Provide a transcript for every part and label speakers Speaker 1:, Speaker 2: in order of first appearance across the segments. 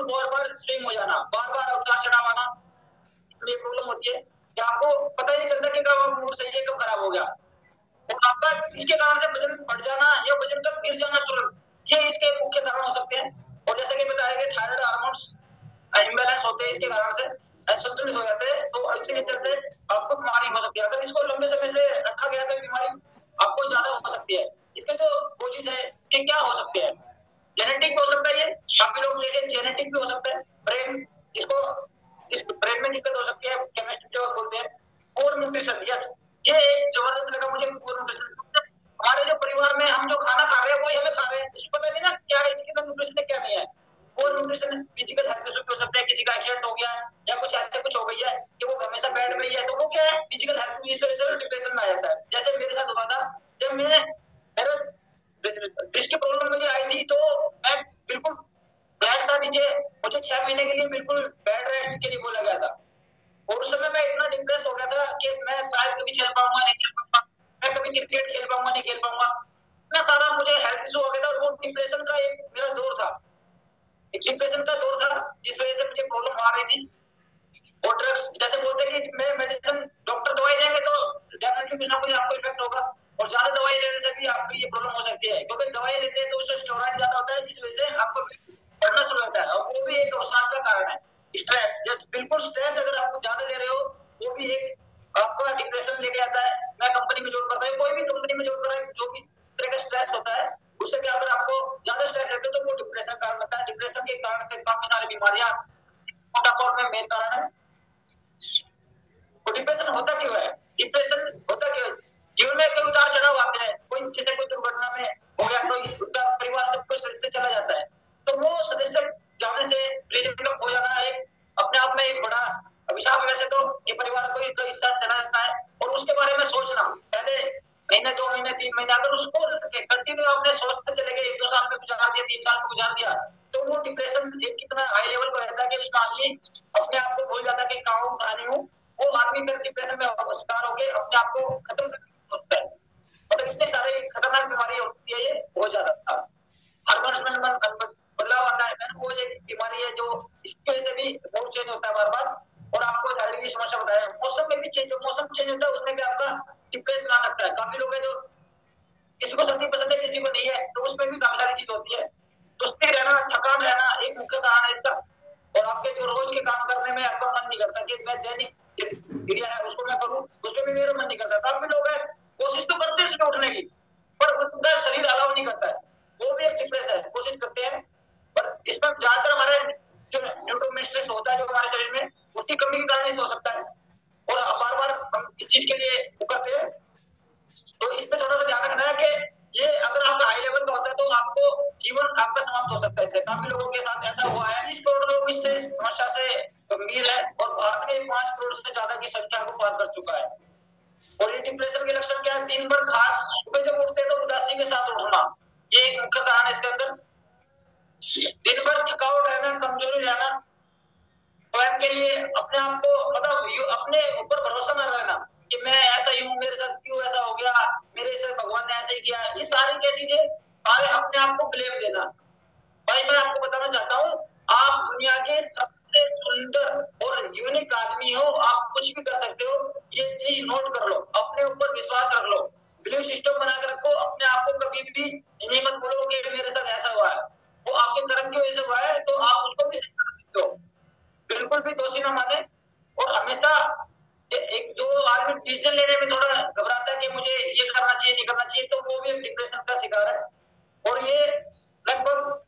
Speaker 1: बार बार swing हो जाना, बार बार उतार चढ़ाव आना, ये प्रॉब्लम होती है कि आपको पता ही नहीं चलता कि कब मूड सही है कब खराब हो गया। और आपका इसके कारण से वजन बढ़ जाना या वजन कब गिर जाना तुरंत, ये इसके मुख्य कारण हो सकते हैं। और जैसे कि बताया कि थायराइड हार्मोन्स इम्बैलेंस होते हैं, इसके कारण से असंतुलित हो जाते हैं, तो इसके चलते आपको बीमारी हो सकती है। अगर इसको लंबे समय से रखा गया तो बीमारी आपको ज्यादा हो सकती है। इसके जो कोजेस है इसके क्या हो सकते हैं, जेनेटिक भी हो सकता है, ये काफी लोग लेकिन जेनेटिक भी हो सकता है, ब्रेन इसको इस ब्रेन में दिक्कत हो सकती है, केमिस्ट्री जो बोलते हैं। पोर न्यूट्रिशन, यस ये एक जबरदस्त लगा मुझे, पोर न्यूट्रिशन। हमारे जो परिवार में हम जो खाना खा रहे हैं वही हमें खा रहे हैं, उसको पता नहीं ना क्या है इसके अंदर न्यूट्रिशन है क्या नहीं है। Poor nutrition physical health issue हो सकता है, किसी का एक्सीडेंट हो गया या कुछ ऐसे कुछ हो गई है कि वो हमेशा बेड में ही है, तो वो क्या है फिजिकल हेल्थ इस वजह से डिप्रेशन में आ जाता है। जैसे मेरे साथ हुआ था, जब मैं इसकी प्रॉब्लम मुझे आई थी तो मैं बिल्कुल बेड था नीचे, मुझे 6 महीने के लिए बिल्कुल बेड रेस्ट के लिए बोला गया था। और उस समय मैं इतना डिप्रेस हो गया था कि मैं शायद कभी खेल पाऊंगा नहीं खेल पाऊंगा, मैं कभी क्रिकेट खेल पाऊंगा नहीं खेल पाऊंगा, इतना सारा मुझे हेल्थ इशू हो गया था। और वो डिप्रेशन का एक मेरा दौर था, एक डिप्रेशन का दौर था जिस वजह से मुझे प्रॉब्लम आ रही थी। और ड्रग्स जैसे बोलते हैं कि मैं मेडिसिन डॉक्टर दवाई देंगे तो डेफिनेटली कुछ ना कुछ आपको इफेक्ट होगा, और ज्यादा दवाई लेने से भी आपको ये प्रॉब्लम हो सकती है, क्योंकि दवाई लेते हैं तो उससे स्टेरॉइड ज्यादा होता है जिस वजह से आपको बढ़ना शुरू होता है, और वो भी एक नुकसान का कारण है। स्ट्रेस, यस बिल्कुल, स्ट्रेस अगर आप ज्यादा ले रहे हो वो भी एक आपका डिप्रेशन लेके आता है। मैं कंपनी में जॉब करता हूँ, कोई भी कंपनी में जॉब कर रहा है, जो भी तरह का स्ट्रेस होता है उससे क्या, अगर आपको ज्यादा स्ट्रेस लेते हो तो वो डिप्रेशन का कारण बनता है। डिप्रेशन के कारण से काफी सारी बीमारियां मोटापा में मेन कारण है। तो डिप्रेशन होता क्यों है, डिप्रेशन होता क्यों है, जीवन में कई उतार चढ़ाव आते हैं, कोई किसी कोई दुर्घटना में हो गया तो उसका परिवार से कोई सदस्य चला जाता है, तो वो सदस्य जाने से रिडेवलप हो जाना एक अपने आप में एक बड़ा अभिशाप है वैसे तो, कि परिवार को एक हिस्सा चला जाता है। और उसके बारे में सोचना पहले महीने 2 महीने 3 महीने, अगर उसको कंटिन्यू आपने सोचते चले गए, 1-2 साल में गुजार दिया, 3 साल में गुजार दिया, तो वो डिप्रेशन एक कितना हाई लेवल पर रहता है कि उसका आदमी अपने आप को भूल जाता है कि कहाँ हूँ कहाँ नहीं हूँ। वो आदमी फिर डिप्रेशन में शिकार हो गए, अपने आप को खत्म करने की सोचता है। मतलब इतने सारे खतरनाक बीमारी होती है ये, बहुत ज्यादा हार्मोन्स में बदलाव आता है, वो एक बीमारी है जो इसकी वजह से भी मूड चेंज होता है बार बार। और आपको थायराइड की समस्या बताया, मौसम में भी चेंज, जो मौसम चेंज होता है उसमें भी आपका डिप्रेशन आ सकता है। काफी लोग हैं जो किसी को सर्दी पसंद है किसी को नहीं है, तो उसमें भी काफी सारी चीज होती है। सुस्ती रहना, थकान रहना एक मुख्य कारण है इसका। और आपके जो रोज के काम करने में आपका मन नहीं करता कि मैं दैनिक क्रिया है उसको मैं करूं, उसमें भी मेरा मन नहीं करता। काफी लोग हैं कोशिश तो करते हैं सुबह उठने की, पर उनका शरीर अलाउ नहीं करता है, वो भी एक डिप्रेस है। कोशिश करते हैं पर इसमें ज्यादातर हमारे जो न्यूरोट्रांसमीटर्स होता है जो हमारे शरीर में, उसकी कमी के कारण ऐसा हो सकता है। और बार बार हम इस चीज के लिए वो करते हैं, तो इस पे थोड़ा सा ध्यान रखना है कि ये अगर आपका हाई लेवल का होता है तो आपको जीवन आपका समाप्त हो सकता है इससे। काफी लोगों के साथ ऐसा हुआ है, 20 करोड़ लोग इससे समस्या से गंभीर है, और भारत में 5 करोड़ से ज्यादा की संख्या को पार कर चुका है। और ये डिप्रेशन के लक्षण क्या है, दिन भर खास सुबह जब उठते हैं तो उदासी के साथ उठना, ये एक मुख्य कारण है इसके अंदर। दिन भर थकावट रहना, कमजोरी रहना, स्वयं के लिए अपने आप को मतलब अपने ऊपर भरोसा न रहना कि मैं ऐसा ही हूँ, मेरे साथ क्यों ऐसा हो गया, मेरे से भगवान ने ऐसे ही किया, ये सारी क्या चीजें सारे अपने आप को ब्लेम देना। भाई मैं आपको बताना चाहता हूँ, आप दुनिया के सबसे सुंदर और यूनिक आदमी हो, आप कुछ भी कर सकते हो, ये चीज नोट कर लो, अपने ऊपर विश्वास रख लो, बिलीव सिस्टम बना कर रखो। अपने आप को कभी भी ये मत बोलो कि मेरे साथ ऐसा हुआ है, वो आपके कर्म की वजह से हुआ है, तो आप उसको भी सही कर सकते हो, बिल्कुल भी दोषी ना माने। और हमेशा एक जो आदमी डिसीजन लेने में थोड़ा घबराता है कि मुझे ये करना चाहिए नहीं करना चाहिए, तो वो भी एक डिप्रेशन का शिकार है। और ये लगभग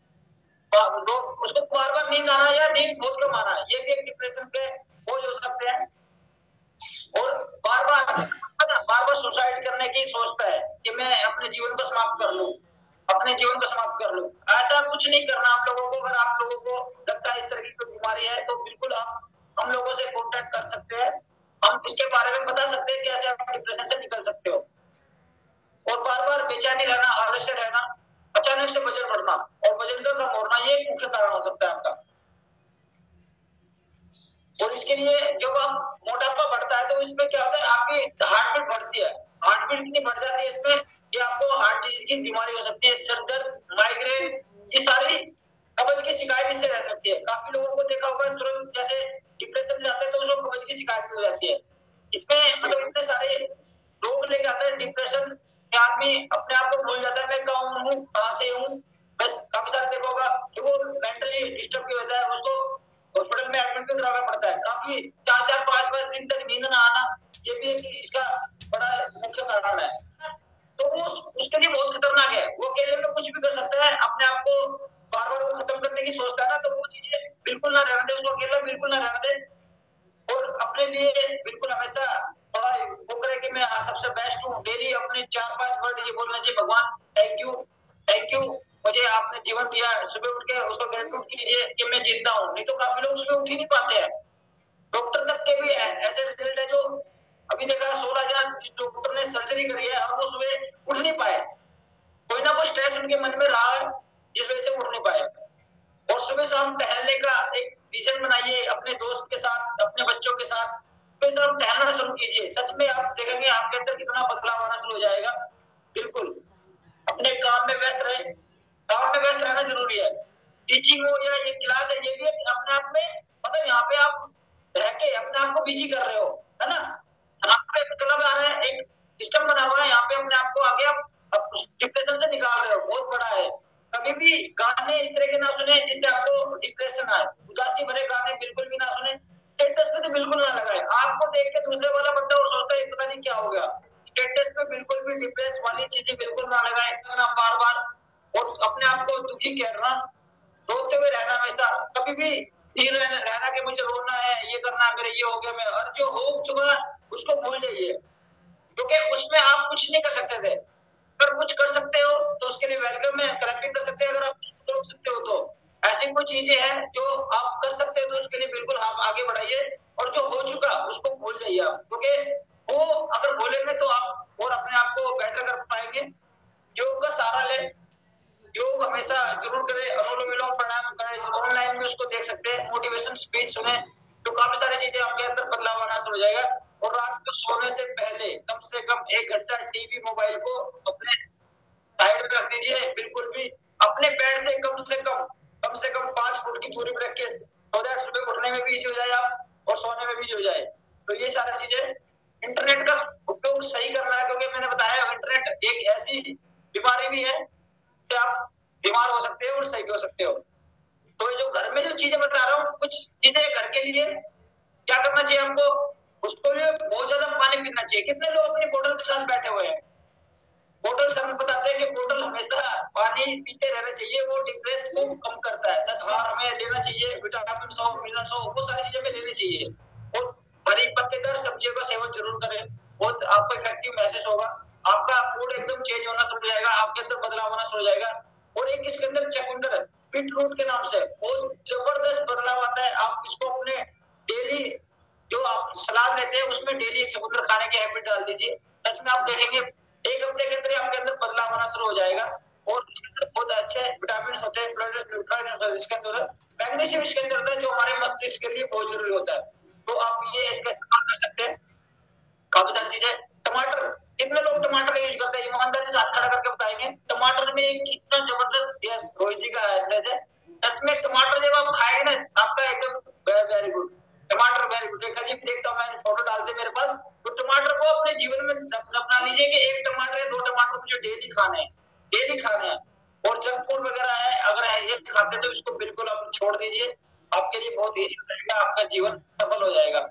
Speaker 1: उसको बार बार नींद आना या नींद बहुत कम आना, ये भी एक डिप्रेशन के बोझ हो सकते हैं। और बार बार सुसाइड करने की सोचता है कि मैं अपने जीवन को समाप्त कर लूं, अपने जीवन को समाप्त कर लूं। ऐसा कुछ नहीं करना आप लोगों को। अगर आप लोगों को लगता है इस तरह की कोई बीमारी है तो बिल्कुल आप हम लोगों से कांटेक्ट कर सकते हैं, हम इसके बारे में बता सकते हैं कैसे आप डिप्रेशन से निकल सकते हो। और बार बार बेचैनी रहना, आलस्य रहना, अचानक से वजन बढ़ना और वजन का कम होना, ये मुख्य कारण हो सकता है आपका। और इसके लिए जब आप मोटापा बढ़ता है तो इसमें क्या होता है, आपकी हार्ट बीट बढ़ती है, हार्ट बीट इतनी बढ़ जाती है इसमें कि आपको हार्ट डिजीज की बीमारी हो सकती है, सर दर्द, माइग्रेन, ये सारी कब्ज की शिकायत इससे रह सकती है। काफी लोगों को देखा होगा तुरंत जैसे डिप्रेशन में जाते हैं तो उसको कब्ज की शिकायत हो जाती है। इसमें मतलब इतने सारे रोग लेके आता है डिप्रेशन कि आदमी अपने आप को भूल जाता है, मैं कौन हूँ, कहाँ से हूँ। बस काफी सारे देखा होगा कि वो मेंटली डिस्टर्ब भी होता है, उसको हॉस्पिटल में एडमिट भी कराना पड़ता है। काफी 4-4-5-5 दिन तक नींद ना आना, ये भी एक इसका बड़ा मुख्य कारण है। तो वो उसके लिए बहुत खतरनाक है। वो अकेले में कुछ भी कर सकता है, अपने आप को बार बार वो खत्म करने की सोचता है ना, तो वो चीजें बिल्कुल ना रहने दे, उसको अकेला बिल्कुल ना रहने दे और अपने लिए बिल्कुल हमेशा थोड़ा वो करे कि मैं सबसे बेस्ट हूँ। डेली अपने 4-5 वर्ड ये बोलना चाहिए, भगवान थैंक यू मुझे आपने जीवन दिया। सुबह उठ के उसको ग्रेटिट्यूड कीजिए कि मैं जिंदा हूँ। नहीं तो काफी लोग सुबह उठ ही नहीं पाते हैं। डॉक्टर तक के भी ऐसे रिजल्ट है जो अभी देखा 16,000 डॉक्टर ने सर्जरी करी है और वो सुबह उठ नहीं पाए। कोई ना कोई स्ट्रेस उनके मन में रहा है जिस वजह से उठ नहीं पाए। और सुबह शाम टहलने का एक विजन बनाइए अपने दोस्त के साथ, अपने बच्चों के साथ। सुबह शाम टहलना शुरू कीजिए, सच में आप देखेंगे आपके अंदर कितना बदलाव आना शुरू हो जाएगा। बिल्कुल अपने काम में व्यस्त रहे, काम में व्यस्त रहना जरूरी है। टीचिंग हो या ये क्लास है, ये भी अपने आप में मतलब यहाँ पे आप रह के अपने आप को बिजी कर रहे हो, है ना। यहाँ पे क्लब आ रहा है, एक सिस्टम बना हुआ है, यहाँ पे अपने आप को आगे आप डिप्रेशन से निकाल रहे हो, बहुत बड़ा है। कभी भी गाने इस तरह के ना सुने जिससे आपको डिप्रेशन आए, उदासी भरे गाने बिल्कुल भी ना सुने। स्टेटस पे तो बिल्कुल ना लगाए, आपको देख के दूसरे वाला बंदा और सोचता है पता नहीं क्या हो गया। स्टेटस पे बिल्कुल भी डिप्रेस वाली चीजें बिल्कुल ना लगाए, ना बार बार और अपने आप को दुखी करना, रोते हुए रहना हमेशा। कभी भी धीरे रहना कि मुझे रोना है, ये करना है, मेरे ये हो गया, मैं और जो हो चुका उसको भूल जाइए, क्योंकि उसमें आप कुछ नहीं कर सकते थे। अगर कुछ कर सकते हो तो उसके लिए वेलकम है, करेक्टिंग कर सकते हैं। अगर आप रोक सकते हो तो ऐसी कोई चीजें हैं जो आप कर सकते हो तो उसके लिए बिल्कुल आप आगे बढ़ाइए। और जो हो चुका उसको भूल जाइए आप, क्योंकि वो अगर भूलेंगे तो आप और अपने आप को बेटर कर पाएंगे। योग का सहारा ले, योग हमेशा जरूर करें, अनुलोम विलोम प्राणायाम करें, ऑनलाइन में उसको देख सकते हैं, मोटिवेशन स्पीच सुने, तो काफी सारी चीजें आपके अंदर बदलाव आना शुरू हो जाएगा। और रात को सोने से पहले कम से कम 1 घंटा टीवी मोबाइल को अपने साइड में रख दीजिए। बिल्कुल भी अपने बेड से कम से कम 5 फुट की दूरी पर रख के, सो दैट सुबह उठने में भी इजी हो जाए आप और सोने में भी इजी हो जाए। तो ये सारी चीजें इंटरनेट का उपयोग सही करना है, क्योंकि मैंने बताया इंटरनेट एक ऐसी बीमारी भी है कि आप बीमार हो सकते हो और सही भी हो सकते हो। तो जो घर में जो चीजें बता रहा हूँ, कुछ चीजें घर के लिए क्या करना चाहिए हमको, उसको लिए बहुत ज्यादा पानी पीना चाहिए। कितने लोग अपनी बोतल के साथ बैठे हुए हैं, बोतल सर बताते हैं कि बोतल हमेशा पानी पीते रहना चाहिए, वो डिप्रेस को कम करता है। सच हमें लेना चाहिए, विटामिन 100 मिनरल्स वो सारी चीजें हमें लेनी चाहिए। और हरी पत्तेदार सब्जियों का सेवन जरूर करें, बहुत आपको इफेक्टिव महसूस होगा। आपका मूड एकदम चेंज होना शुरू हो जाएगा, आपके अंदर बदलाव होना शुरू हो जाएगा। और एक इसके अंदर चकुंदर बीटरूट के नाम से बहुत जबरदस्त बदलाव आता है। आप इसको अपने डेली जो आप सलाद लेते हैं उसमें डेली एक चकुंदर खाने की हैबिट डाल दीजिए। सच में आप देखेंगे 1 हफ्ते के अंदर आपके अंदर बदलाव आना शुरू हो जाएगा। और इसके अंदर बहुत अच्छे विटामिन होते हैं, इसके अंदर मैग्नीशियम इसके अंदर होता है जो हमारे मस्तिष्क के लिए बहुत जरूरी होता है। तो आप ये इसका इस्तेमाल कर सकते हैं। काफी सारी चीजें, टमाटर, कितने लोग टमाटर का यूज करते हैं, ईमानदारी से हाथ खड़ा करके बताएंगे। टमाटर में कितना जबरदस्त, यस रोहित जी का एड्रेस है। सच में टमाटर जब आप खाएंगे ना, आपका एकदम वेरी गुड, टमाटर वेरी गुड। रेखा जी देखता हूँ, मैंने फोटो डालते मेरे पास, तो टमाटर को अपने जीवन में अपना लीजिए कि 1 टमाटर या 2 टमाटर मुझे डेली खाने हैं, डेली खाने हैं। और जंक फूड वगैरह है, अगर ये खाते तो इसको बिल्कुल आप छोड़ दीजिए, आपके लिए बहुत ईजी हो जाएगा, आपका जीवन सफल हो जाएगा।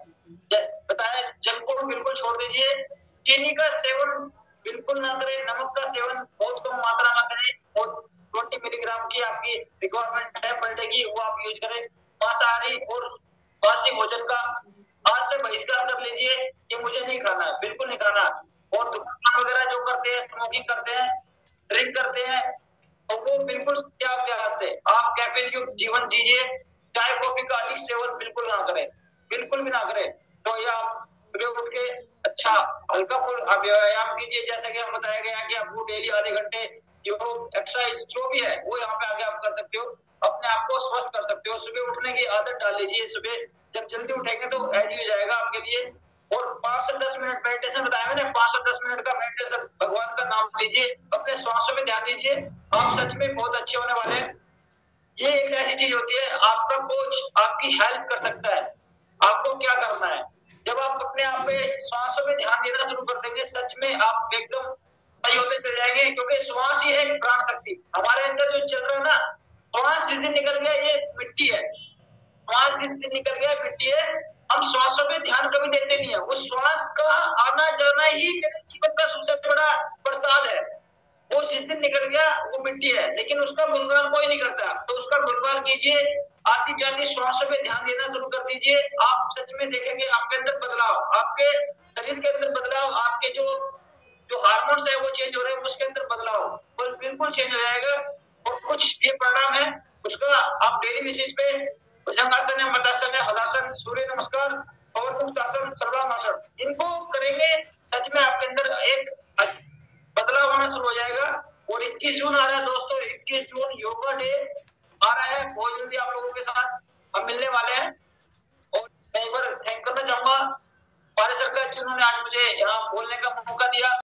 Speaker 1: बताया जंक फूड बिल्कुल छोड़ दीजिए, चीनी का सेवन बिल्कुल ना करें, नमक का सेवन बहुत कम मात्रा में करें। और 20 मिलीग्राम की आपकी रिक्वायरमेंट है पर डे की, वो आप यूज करें। मांसाहारी और बासी भोजन का आज से बहिष्कार कर लीजिए कि मुझे नहीं खाना है, बिल्कुल नहीं खाना। और धूम्रपान वगैरह जो करते हैं, स्मोकिंग करते हैं, ड्रिंक करते हैं, तो वो बिल्कुल त्याग से आप कैफीन युक्त जीवन जीजिए। चाय कॉफी का अधिक सेवन बिल्कुल ना करें, बिल्कुल भी ना करें। तो ये आप सुबह उठ के अच्छा हल्का फुल्का व्यायाम कीजिए, जैसे कि हम बताया गया कि आपको डेली आधे घंटे योग एक्सरसाइज जो भी है वो यहाँ पे आगे आप कर सकते हो, अपने आप को स्वस्थ कर सकते हो। सुबह उठने की आदत डाल लीजिए, सुबह जब जल्दी उठेंगे तो ऐज हो जाएगा आपके लिए। और 5 से 10 मिनट मेडिटेशन बताया मैंने, 5 से 10 मिनट का मेडिटेशन, भगवान का नाम लीजिए, अपने श्वासों में ध्यान दीजिए, आप सच में बहुत अच्छे होने वाले हैं। ये एक ऐसी चीज होती है, आपका कोच आपकी हेल्प कर सकता है। आपको क्या करना है, जब आप अपने आप पे श्वासों पे ध्यान देना शुरू कर देंगे, सच में आप एकदम सही होते चले जाएंगे, क्योंकि श्वास ही है प्राण शक्ति। हमारे अंदर जो चल रहा है ना, श्वास जिस दिन निकल गया ये मिट्टी है, श्वास जिस दिन निकल गया मिट्टी है। हम श्वासों पे ध्यान कभी देते नहीं है, वो श्वास का आना जाना ही मेरे जीवन का सबसे बड़ा प्रसाद है। वो जिस दिन निकल गया वो मिट्टी है, लेकिन उसका गुणगान कोई नहीं करता, तो उसका गुणगान कीजिए, आती जाती श्वासों पे ध्यान देना शुरू कर दीजिए। आप सच में देखेंगे आपके अंदर बदलाव, आपके शरीर के अंदर बदलाव, आपके जो जो हार्मोन्स है वो चेंज हो रहे हैं, उसके अंदर बदलाव वो बिल्कुल चेंज हो जाएगा। और कुछ ये परिणाम है उसका, आप डेली बेसिस पे भुजंगासन है, मदासन है, हलासन, सूर्य नमस्कार और मुक्तासन, सर्वांगासन, इनको करेंगे, सच में आपके अंदर एक बदलाव होना शुरू हो जाएगा। और 21 जून आ रहा है दोस्तों, 21 जून योगा डे आ रहा है, बहुत जल्दी आप लोगों के साथ हम मिलने वाले हैं। और मैं एक बार थैंक करना चाहूंगा भारत सरकार जिन्होंने आज मुझे यहाँ बोलने का मौका दिया।